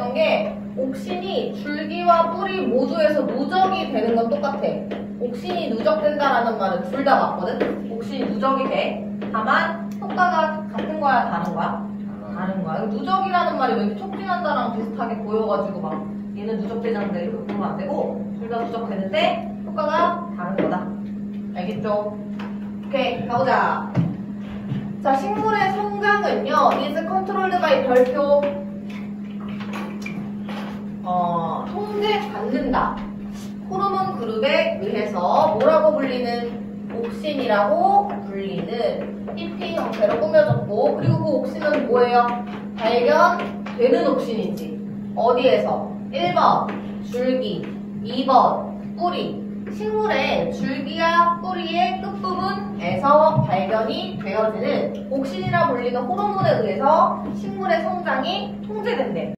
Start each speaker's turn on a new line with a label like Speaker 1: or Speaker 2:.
Speaker 1: 중요했던 게 옥신이 줄기와 뿌리 모두에서 누적이 되는 건 똑같아. 옥신이 누적된다라는 말은 둘 다 맞거든? 옥신이 누적이 돼. 다만 효과가 같은 거야 다른 거야? 다른 거야. 누적이라는 말이 왠지 촉진한다랑 비슷하게 보여가지고 막 얘는 누적되지 않는데 이렇게 보면 안 되고 둘 다 누적되는데 효과가 다른 거다. 알겠죠? 오케이, 가보자. 자, 식물의 성장은요, is controlled by 별표 통제받는다. 호르몬 그룹에 의해서 뭐라고 불리는? 옥신이라고 불리는 PP 형태로 꾸며졌고, 그리고 그 옥신은 뭐예요? 발견되는 옥신이지. 어디에서? 1번 줄기, 2번 뿌리. 식물의 줄기와 뿌리의 끝부분에서 발견이 되어지는 옥신이라 불리는 호르몬에 의해서 식물의 성장이 통제된대.